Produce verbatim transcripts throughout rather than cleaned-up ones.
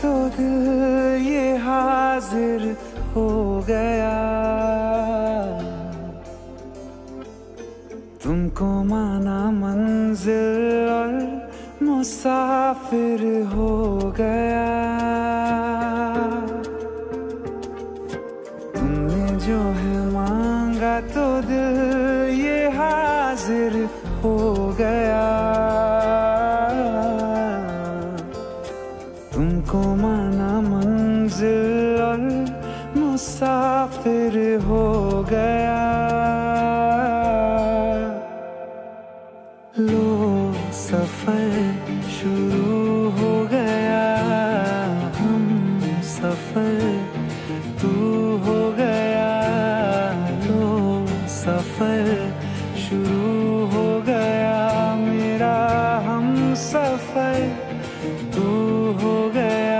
तो दिल ये हाजिर हो गया। तुमको माना मंजिल और मुसाफिर हो गया। तुमने जो है मांगा तो दिल ये हाजिर हो गया। तुमको माना मंजिल और मुसाफिर हो गया। लो सफर शुरू हो गया, हम सफर तू हो गया। लो सफर शुरू हो गया, मेरा हम सफर तू हो गया।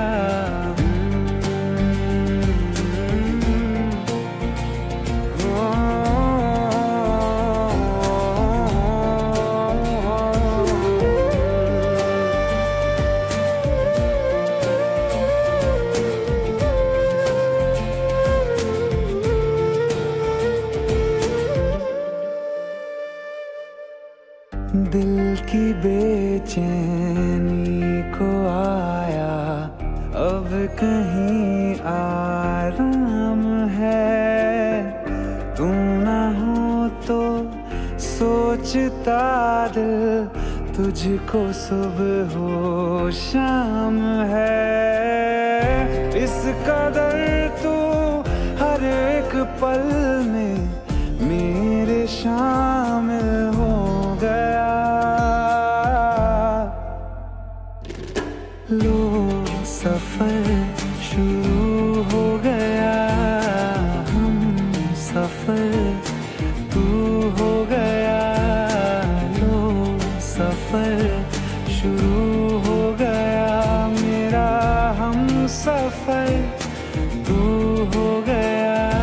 दिल की बेचैनी को आया अब कहीं आराम है। तू ना हो तो सोचता दिल तुझको सुबह हो शाम है। इस कदर तू हर एक पल में मेरे शामिल हो गया। लो सफर शुरू हो गया, हम सफर तू हो गया। लो सफर शुरू हो गया, मेरा हम सफर तू हो गया।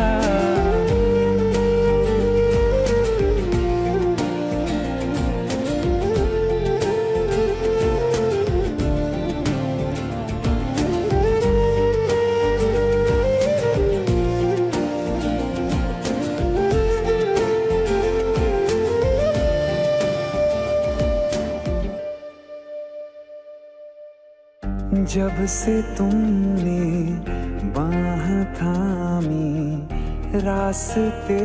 जब से तुमने बाह थामी रास्ते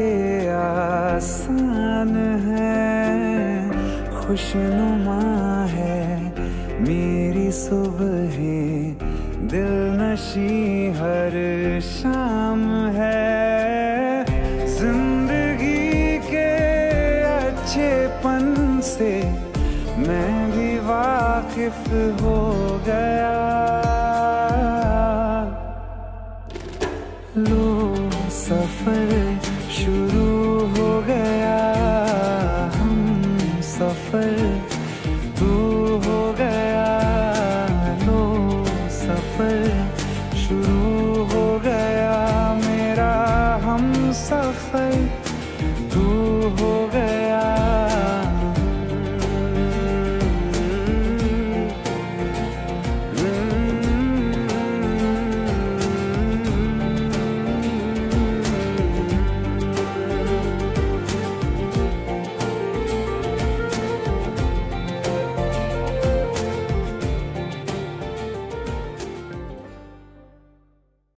आसान है। खुशनुमा है मेरी सुबह, दिल नशी हर शाम है। जिंदगी के अच्छेपन से मैं भी वाकिफ हो